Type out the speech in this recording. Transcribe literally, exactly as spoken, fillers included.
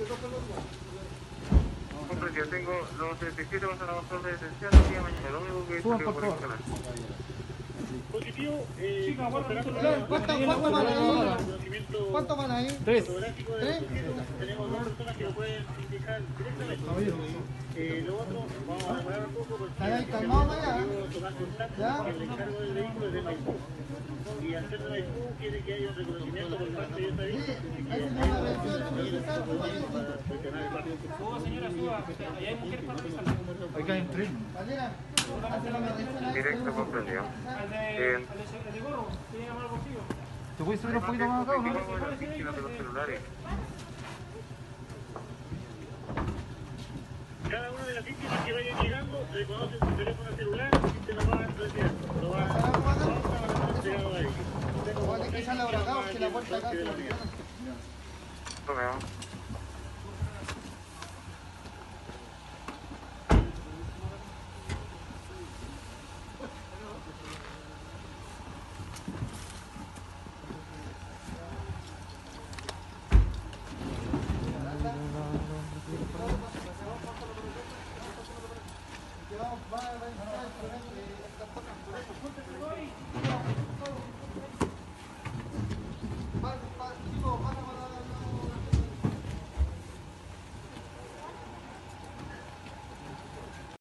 Compre, yo tengo los setenta y siete pasan a pasar de detención el día de mañana. Lo único que es que por el canal. Positivo, eh, Chica, guarda el celular. ¿Cuánto, cuánto van ahí? ¿Cuánto van ahí? Tres. ¿Tres? Tenemos dos personas que lo pueden indicar directamente. Eh, lo otro, vamos a demorar un poco porque ¿Están ahí calmados allá? tomar contacto, el encargo del vehículo es de Maipú. Y al ser de Maipú quiere que haya un reconocimiento por parte de esta vista. Suba, señora, suba. Allá hay mujeres para revisar. Acá hay un tren. Directo comprendido. Al de, al de gorro, tiene la mano contigo. ¿Te puedes subir un poquito más acá o no? Las víctimas de los celulares. Cada una de las víctimas que vayan llegando reconoce su teléfono celular y se lo van a retirar. Lo van a entregar ahí. Igual hay que echarle a Bragado, que la puerta acá. Tomemos.